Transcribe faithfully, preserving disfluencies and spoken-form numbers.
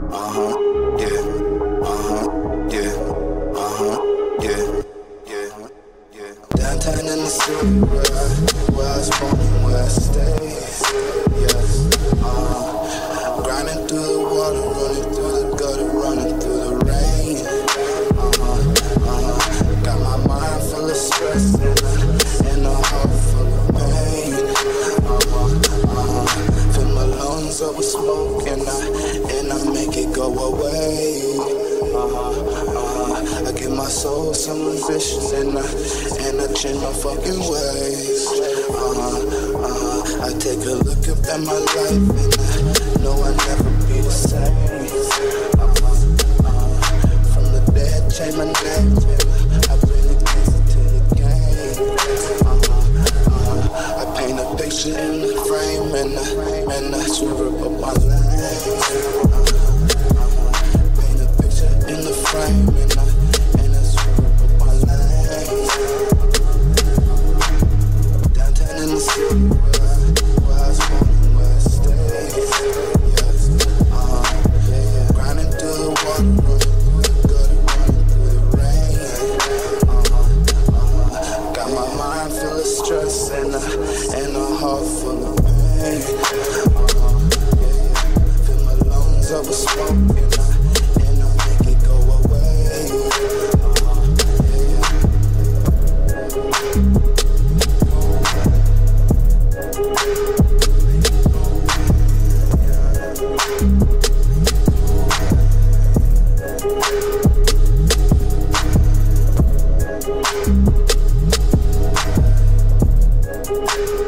Uh-huh, yeah, uh-huh, yeah, uh-huh, yeah, yeah, yeah. Downtown in the city where I, where I was born and where I stay, yes, uh-huh. Grinding through the water, running through the gutter, running through the rain, uh-huh, uh-huh. Got my mind full of stress and a, and a heart full of pain, uh-huh, uh-huh. Fill my lungs up with smoke and I, and I make it go away, uh-huh, uh-huh. I give my soul some ambition and I, and I change my fucking ways, uh-huh, uh-huh. I take a look up at my life and I know I'll never be the same, uh-huh, uh-huh. From the dead, change my name, I bring it closer to the game, uh-huh, uh-huh. I paint a picture in the frame and I, and I swerve up my lane, uh-huh, uh-huh. Paint a picture in the frame and I, and I swerve up my lane. Downtown in the city where I, where I was born and where I stay, yes, uh-huh, yeah, yeah. Grinding through the water, running through the gutter, running through the rain, uh-huh, uh-huh. Got my mind full of stress and a, and a heart full of pain, uh-huh, yeah, yeah. Fill my lungs up with smoke and I, and I make it go away, uh-huh, yeah, yeah. We'll be right back.